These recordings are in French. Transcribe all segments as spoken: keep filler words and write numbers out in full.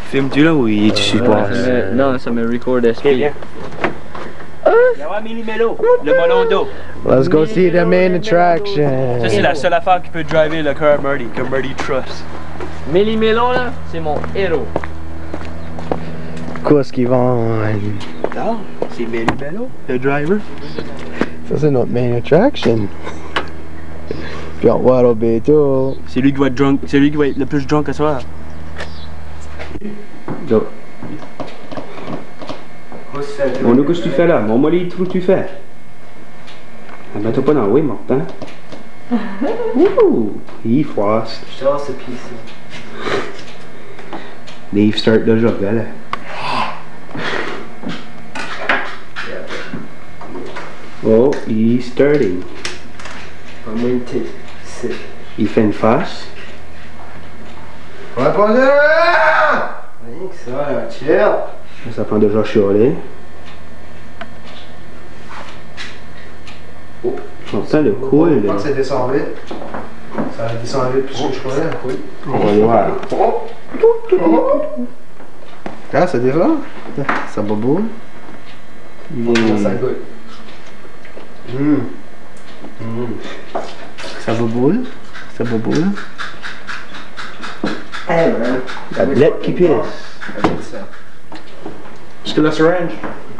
Filmes-tu là ou il tu supportes? Non, ça me record S P. Viens. Yawa Millie Mello, le melon d'eau. Let's go see the main attraction. Ça c'est la seule affaire qui peut driver le cœur Marty, que Marty trust. Millie Melon là, c'est mon héros. Qu'est-ce qu'ils vendent? Non, c'est Millie Mello, le driver. Ça c'est notre main attraction. Puis on va au béto. C'est lui qui va être drunk, c'est lui qui va être le plus drunk à soir. Go. On nous qu'est-ce que tu fais là? Montre-moi les trous que tu fais. Ah ben toi pas dans le way, Martin. Ouh, il froisse. Je sors ce piece. Dave start déjà, là. Oh, he's starting. I'm going to sit. Il fait une face. Ouais, pas là! Rien que ça, là, chill. Ça prend déjà chialer. Oh, j'entends le cool, Je là. pense que ça descend vite. Ça descend vite plus que je croyais. Oui. On va voir. Ah, ça descend? Ça boboule? Mmh. Ça goûte. Mmh. Mmh. Ça boboule? Ça boboule? Hey man. La blette qui pisse. Est-ce que la syringe?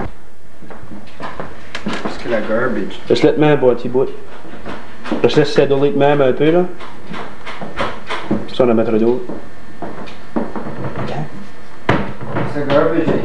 Parce que la garbage. Laisse-le te même, petit bout. Laisse-le se settler de même un peu, là. Ça, on va mettre d'autres. C'est garbage.